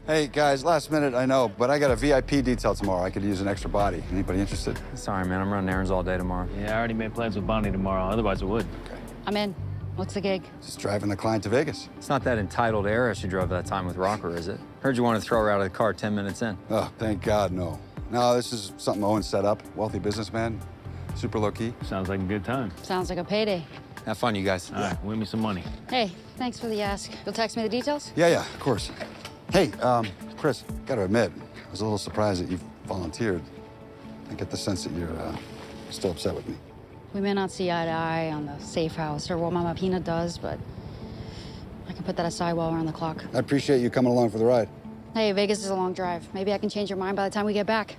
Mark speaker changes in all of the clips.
Speaker 1: Hey, guys, last minute, I know, but I got a VIP detail tomorrow. I could use an extra body. Anybody interested?
Speaker 2: Sorry, man. I'm running errands all day tomorrow.
Speaker 3: Yeah, I already made plans with Bonnie tomorrow. Otherwise, I would.
Speaker 1: Okay.
Speaker 4: I'm in. What's the gig?
Speaker 1: Just driving the client to Vegas.
Speaker 2: It's not that entitled heiress you drove that time with Rocker, is it? Heard you wanted to throw her out of the car 10 minutes in.
Speaker 1: Oh, thank God, no. No, this is something Owen set up. Wealthy businessman, super low-key.
Speaker 3: Sounds like a good time.
Speaker 4: Sounds like a payday.
Speaker 2: Have fun, you guys.
Speaker 3: All right, win me some money.
Speaker 4: Hey, thanks for the ask. You'll text me the details?
Speaker 1: Yeah, of course. Hey, Chris, gotta admit, I was a little surprised that you volunteered. I get the sense that you're still upset with me.
Speaker 4: We may not see eye to eye on the safe house or what Mama Pina does, but I can put that aside while we're on the clock.
Speaker 1: I appreciate you coming along for the ride.
Speaker 4: Hey, Vegas is a long drive. Maybe I can change your mind by the time we get back.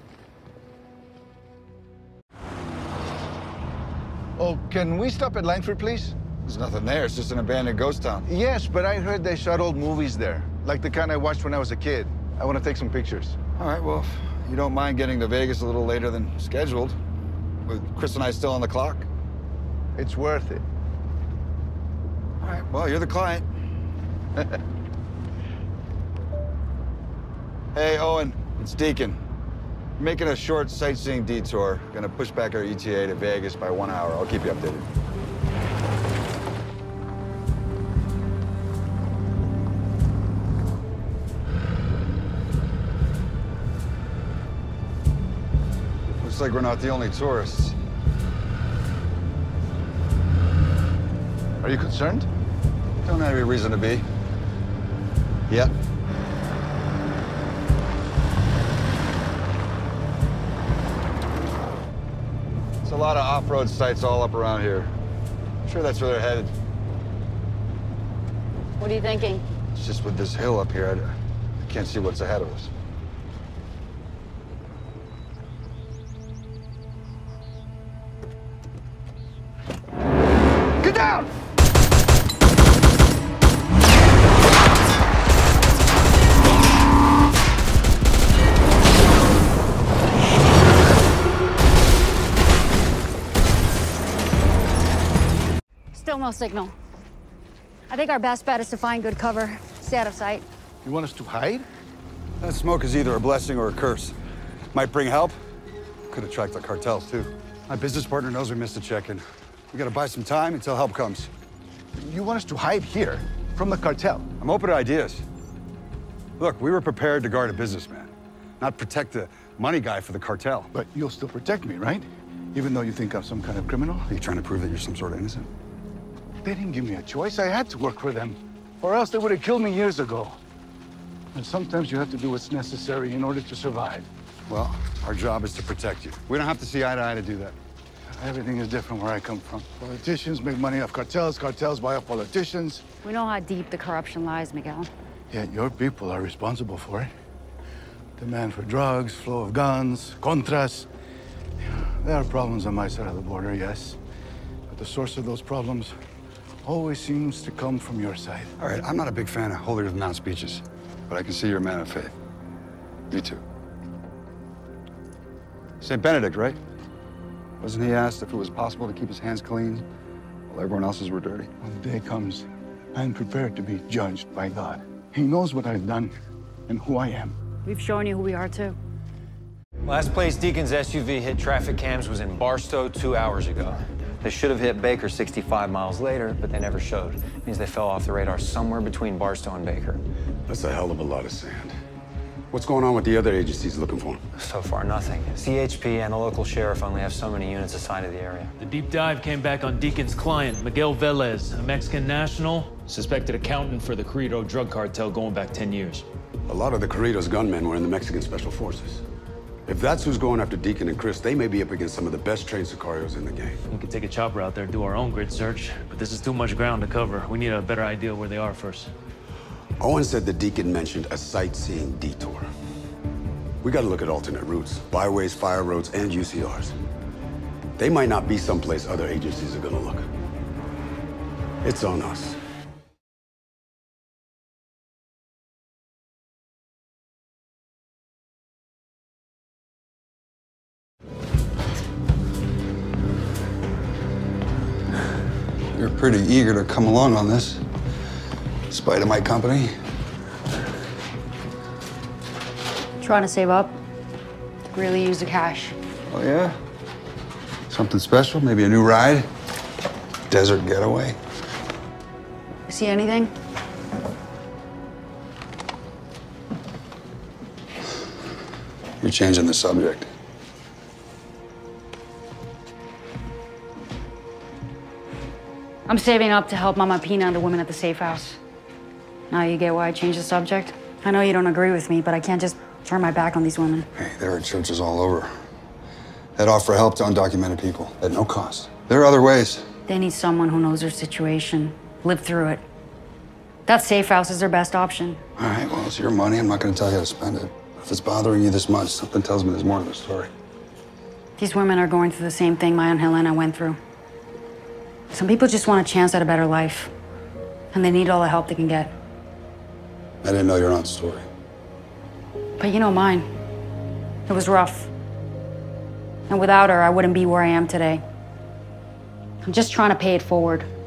Speaker 5: Oh, can we stop at Langford, please?
Speaker 1: There's nothing there. It's just an abandoned ghost town.
Speaker 5: Yes, but I heard they shot old movies there, like the kind I watched when I was a kid. I want to take some pictures.
Speaker 1: All right, well, if you don't mind getting to Vegas a little later than scheduled, with Chris and I still on the clock.
Speaker 5: It's worth it.
Speaker 1: All right, well, you're the client. Hey, Owen, it's Deacon. Making a short sightseeing detour. Gonna push back our ETA to Vegas by 1 hour. I'll keep you updated. Looks like we're not the only tourists.
Speaker 5: Are you concerned?
Speaker 1: Don't have any reason to be. Yep. There's a lot of off-road sites all up around here. I'm sure that's where they're headed.
Speaker 4: What are you thinking?
Speaker 1: It's just with this hill up here, I can't see what's ahead of us.
Speaker 5: Get down!
Speaker 4: Still no signal. I think our best bet is to find good cover. Stay out of sight.
Speaker 5: You want us to hide?
Speaker 1: That smoke is either a blessing or a curse. Might bring help. Could attract the cartels, too. My business partner knows we missed a check-in. We gotta buy some time until help comes.
Speaker 5: You want us to hide here from the cartel?
Speaker 1: I'm open to ideas. Look, we were prepared to guard a businessman, not protect the money guy for the cartel.
Speaker 5: But you'll still protect me, right? Even though you think I'm some kind of criminal?
Speaker 1: Are you trying to prove that you're some sort of innocent?
Speaker 5: They didn't give me a choice. I had to work for them. Or else they would have killed me years ago. And sometimes you have to do what's necessary in order to survive.
Speaker 1: Well, our job is to protect you. We don't have to see eye to eye to do that.
Speaker 5: Everything is different where I come from. Politicians make money off cartels, cartels buy off politicians.
Speaker 4: We know how deep the corruption lies, Miguel.
Speaker 5: Yet your people are responsible for it. Demand for drugs, flow of guns, contras. There are problems on my side of the border, yes. But the source of those problems always seems to come from your side.
Speaker 1: All right, I'm not a big fan of holier-than-thou speeches, but I can see you're a man of faith. Me too. St. Benedict, right? Wasn't he asked if it was possible to keep his hands clean while everyone else's were dirty?
Speaker 5: When the day comes, I'm prepared to be judged by God. He knows what I've done and who I am.
Speaker 4: We've shown you who we are, too.
Speaker 2: Last place Deacon's SUV hit traffic cams was in Barstow 2 hours ago. They should have hit Baker 65 miles later, but they never showed. It means they fell off the radar somewhere between Barstow and Baker.
Speaker 6: That's a hell of a lot of sand. What's going on with the other agencies looking for him?
Speaker 2: So far, nothing. CHP and the local sheriff only have so many units assigned to the area.
Speaker 3: The deep dive came back on Deacon's client, Miguel Velez, a Mexican national, suspected accountant for the Corrido drug cartel going back 10 years.
Speaker 6: A lot of the Corridos gunmen were in the Mexican Special Forces. If that's who's going after Deacon and Chris, they may be up against some of the best trained sicarios in the game.
Speaker 3: We could take a chopper out there and do our own grid search, but this is too much ground to cover. We need a better idea where they are first.
Speaker 6: Owen said the Deacon mentioned a sightseeing detour. We gotta look at alternate routes, byways, fire roads, and UCRs. They might not be someplace other agencies are gonna look. It's on us.
Speaker 1: You're pretty eager to come along on this, in spite of my company.
Speaker 4: Trying to save up. Really use the cash.
Speaker 1: Oh, yeah? Something special? Maybe a new ride? Desert getaway?
Speaker 4: See anything?
Speaker 1: You're changing the subject.
Speaker 4: I'm saving up to help Mama Pina and the women at the safe house. Now you get why I changed the subject? I know you don't agree with me, but I can't just turn my back on these women.
Speaker 1: Hey, there are churches all over that offer help to undocumented people at no cost. There are other ways.
Speaker 4: They need someone who knows their situation, lived through it. That safe house is their best option.
Speaker 1: All right, well, it's your money. I'm not going to tell you how to spend it. If it's bothering you this much, something tells me there's more to the story.
Speaker 4: These women are going through the same thing my Aunt Helena went through. Some people just want a chance at a better life, and they need all the help they can get.
Speaker 1: I didn't know your aunt's story.
Speaker 4: But you know mine. It was rough. And without her, I wouldn't be where I am today. I'm just trying to pay it forward.